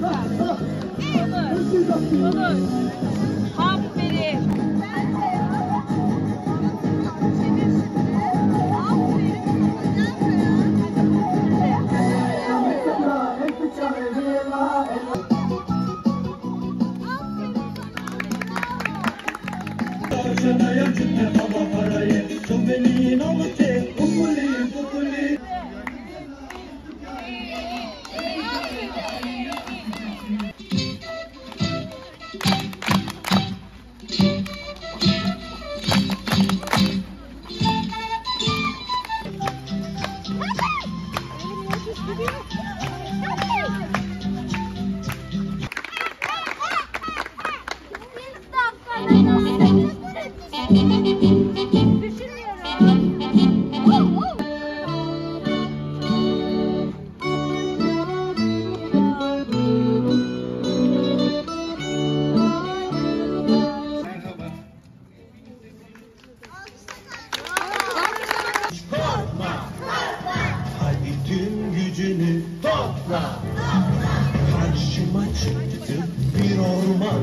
Olur. Aferin. Karşıma çıktı bir orman.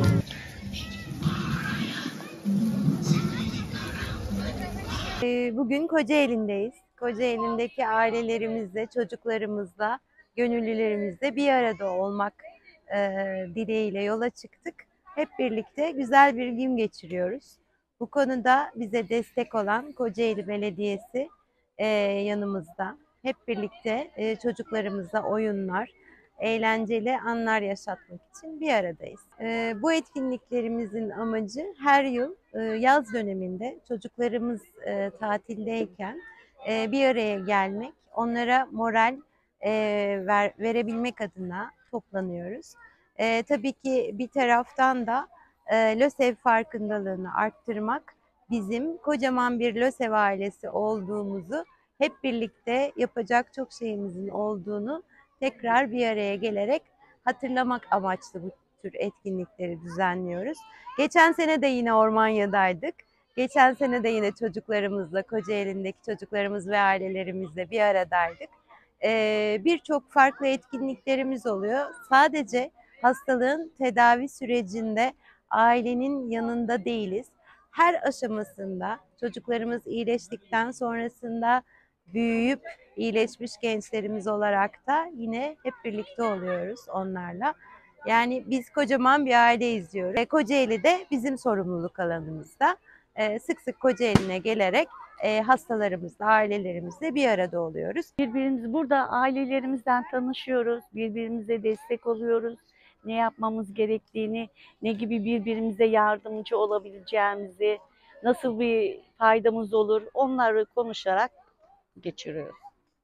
Bugün Kocaeli'ndeyiz. Kocaeli'ndeki ailelerimizle, çocuklarımızla, gönüllülerimizle bir arada olmak dileğiyle yola çıktık. Hep birlikte güzel bir gün geçiriyoruz. Bu konuda bize destek olan Kocaeli Belediyesi yanımızda. Hep birlikte çocuklarımıza oyunlar, eğlenceli anlar yaşatmak için bir aradayız. Bu etkinliklerimizin amacı her yıl yaz döneminde çocuklarımız tatildeyken bir araya gelmek, onlara moral verebilmek adına toplanıyoruz. Tabii ki bir taraftan da LÖSEV farkındalığını arttırmak, bizim kocaman bir LÖSEV ailesi olduğumuzu, hep birlikte yapacak çok şeyimizin olduğunu tekrar bir araya gelerek hatırlamak amaçlı bu tür etkinlikleri düzenliyoruz. Geçen sene de yine Ormanya'daydık. Geçen sene de yine çocuklarımızla, Kocaeli'ndeki çocuklarımız ve ailelerimizle bir aradaydık. Birçok farklı etkinliklerimiz oluyor. Sadece hastalığın tedavi sürecinde ailenin yanında değiliz. Her aşamasında çocuklarımız iyileştikten sonrasında büyüyüp iyileşmiş gençlerimiz olarak da yine hep birlikte oluyoruz onlarla. Yani biz kocaman bir aile izliyoruz. Kocaeli de bizim sorumluluk alanımızda. Sık sık Kocaeli'ne gelerek hastalarımızla, ailelerimizle bir arada oluyoruz. Birbirimiz burada ailelerimizden tanışıyoruz, birbirimize destek oluyoruz. Ne yapmamız gerektiğini, ne gibi birbirimize yardımcı olabileceğimizi, nasıl bir faydamız olur onları konuşarak geçiriyoruz.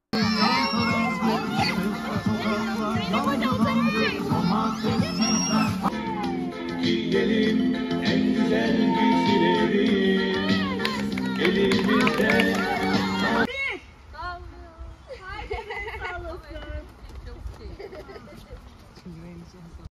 Giyelim en güzel giysileri, elimizde. Sağ olasın.